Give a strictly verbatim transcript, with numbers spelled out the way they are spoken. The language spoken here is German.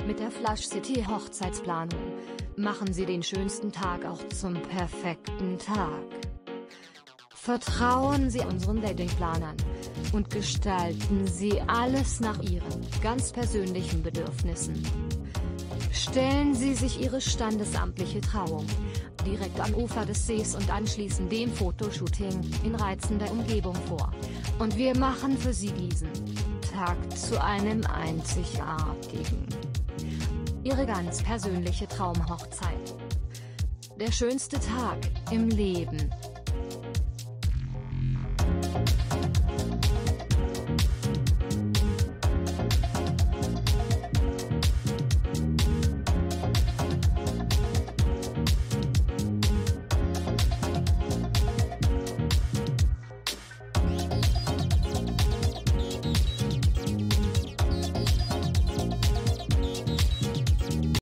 Mit der Flush City Hochzeitsplanung machen Sie den schönsten Tag auch zum perfekten Tag. Vertrauen Sie unseren Weddingplanern und gestalten Sie alles nach Ihren ganz persönlichen Bedürfnissen. Stellen Sie sich Ihre standesamtliche Trauung direkt am Ufer des Sees und anschließend dem Fotoshooting in reizender Umgebung vor. Und wir machen für Sie diesen Tag zu einem einzigartigen. Ihre ganz persönliche Traumhochzeit. Der schönste Tag im Leben.